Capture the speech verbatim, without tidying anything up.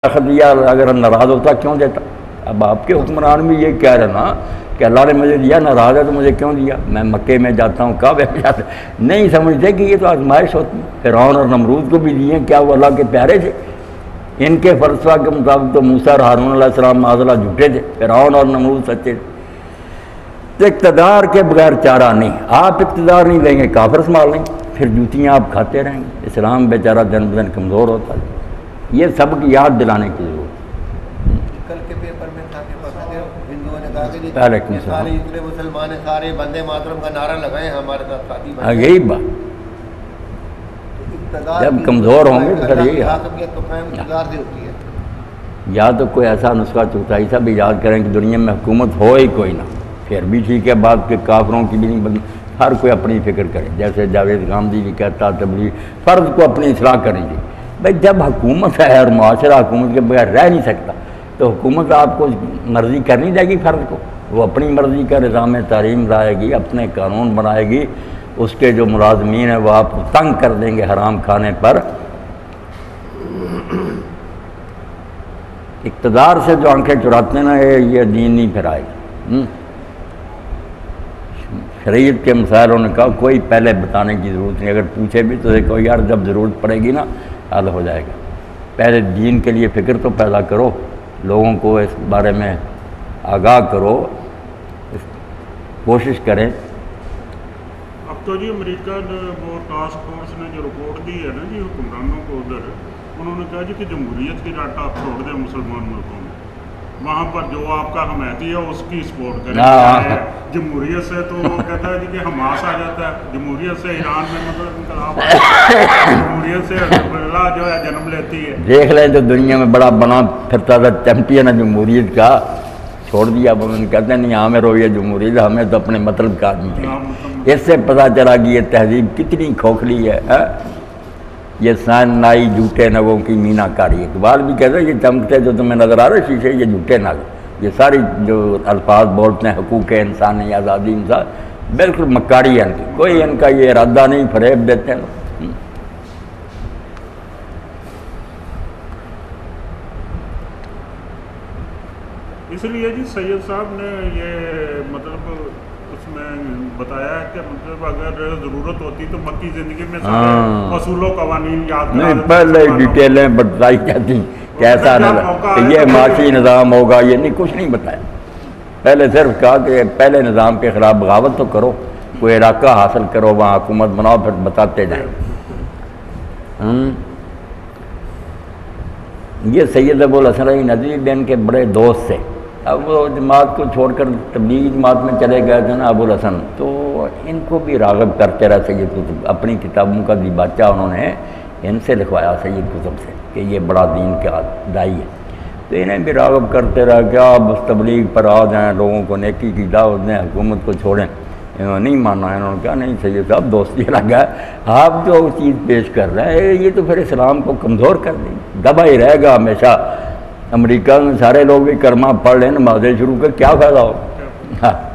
دیا اگر ناراض ہوتا کیوں دیتا؟ اب آپ کے حکمران بھی یہ کہہ رہے نا کہ اللہ نے مجھے دیا، ناراض ہے تو مجھے کیوں دیا؟ میں مکے میں جاتا ہوں، کعبے میں جاتا ہوں، نہیں سمجھتے کہ یہ تو آزمائش ہوتی ہے۔ فرعون اور نمرود کو بھی دیے، کیا وہ اللہ کے پیارے تھے؟ ان کے فلسفہ کے مطابق تو موسیٰ اور ہارون علیہ السلام معاذ اللہ جھوٹے تھے، فرعون اور نمرود سچے تھے۔ اقتدار کے بغیر چارہ نہیں، آپ اقتدار نہیں لیں گے کافر سنبھال لیں گے، پھر جوتیاں آپ کھاتے رہیں گے، اسلام بیچارہ دن بدن کمزور ہوتا ہے۔ یہ سبق یاد دلانے کی ضرورت کل کے پیپر میں تھا کہ ہندوؤں نے کہا کہ سارے اتنے مسلمان ہیں، سارے بندے ماترم کا نعرہ لگائیں ہمارے ساتھ ساتھی ہاں، یہی بات جب کمزور ہوں گے تو پھر یہی اقتدار سے ہوتی ہے۔ یا تو کوئی ایسا نسخہ چوتھائی سا بھی یاد کریں کہ دنیا میں حکومت ہو ہی کوئی نہ، پھر بھی ٹھیک ہے، بات کہ کافروں کی بھی نہیں بدل، ہر کوئی اپنی فکر کرے، جیسے جاوید گاندھی بھی کہتا تبلیغ فرد کو اپنی اصلاح کریں گے۔ بھائی جب حکومت ہے اور معاشرہ حکومت کے بغیر رہ نہیں سکتا تو حکومت آپ کو مرضی کرنی دے گی فرد کو، وہ اپنی مرضی کا نظام تعلیم لائے گی، اپنے قانون بنائے گی، اس کے جو ملازمین ہیں وہ آپ کو تنگ کر دیں گے حرام کھانے پر۔ اقتدار سے جو آنکھیں چراتے ہیں نا یہ دین نہیں پھر آئے گا۔ شریعت کے مسائل انہوں نے کہا کوئی پہلے بتانے کی ضرورت نہیں، اگر پوچھے بھی تو دیکھو یار جب ضرورت پڑے گی نا حل ہو جائے گا، پہلے دین کے لیے فکر تو پیدا کرو، لوگوں کو اس بارے میں آگاہ کرو، کوشش کریں۔ اب تو جی امریکہ نے وہ ٹاسک فورس نے جو رپورٹ دی ہے نا جی حکمرانوں کو ادھر، انہوں نے کہا جی کہ جمہوریت کی ڈاٹا آپ چھوڑ دیں مسلمان ملکوں میں، وہاں پر جو آپ کا حمایتی ہے اس کی سپورٹ کریں۔ جمہوریت سے تو وہ کہتا ہے جی کہ حماس آ جاتا ہے، جمہوریت سے ایران میں مطلب انقلاب آتا ہے، جمہوریت سے حزب اللہ جو ہے جنم لیتی ہے۔ دیکھ لیں جو دنیا میں بڑا بنا پھرتا تھا چیمپئن ہے جمہوریت کا، چھوڑ دیا، اب ہم کہتے ہیں نہیں ہمیں رویہ جمہوریت، ہمیں تو اپنے مطلب کا آدمی چاہیے۔ اس سے پتہ چلا کہ یہ تہذیب کتنی کھوکھلی ہے، یہ سائن نائی جھوٹے نگوں کی مینا کاری۔ اقبال بھی کہتا ہے یہ چمکتے جو تمہیں نظر آ رہے شیشے یہ جھوٹے نگ، یہ ساری جو الفاظ بولتے ہیں حقوق انسانی، آزادی، انسان، بالکل مکاری ہے ان کی، کوئی ان کا یہ ارادہ نہیں، فریب دیتے ہیں۔ اس لیے جی سید صاحب نے یہ مطلب اس میں بتایا ہے کہ مطلب اگر ضرورت ہوتی تو مکی زندگی میں سارے اصول و قوانین یاد کرا نہیں، پہلے ڈیٹیلیں بتائی جاتی کیسا نظام، یہ معاشی نظام ہوگا، یہ نہیں، کچھ نہیں بتایا۔ پہلے صرف کہا کہ پہلے نظام کے خلاف بغاوت تو کرو، کوئی علاقہ حاصل کرو، وہاں حکومت بناؤ، پھر بتاتے جائیں۔ یہ سید ابو الحسن علی ندوی بھی ان کے بڑے دوست تھے، اب وہ جماعت کو چھوڑ کر تبلیغی جماعت میں چلے گئے تھے نا ابو الحسن، تو ان کو بھی راغب کرتے رہے سید قطب، اپنی کتابوں کا دیباچہ انہوں نے ان سے لکھوایا سید قطب سے کہ یہ بڑا دین کا دائی ہے، تو انہیں بھی راغب کرتے رہے کہ آپ بس تبلیغ پر آ جائیں، لوگوں کو نیکی کی دعوت دیں، حکومت کو چھوڑیں۔ انہوں نے نہیں مانا، انہوں نے کہا نہیں سید صاحب دوستی لگا ہے، آپ جو چیز پیش کر رہے ہیں یہ تو پھر اسلام کو کمزور کر دیں گے، دبا ہی رہے گا ہمیشہ۔ امریکہ میں سارے لوگ بھی کلمہ پڑھ لیں، نمازیں شروع کر، کیا فائدہ ہو؟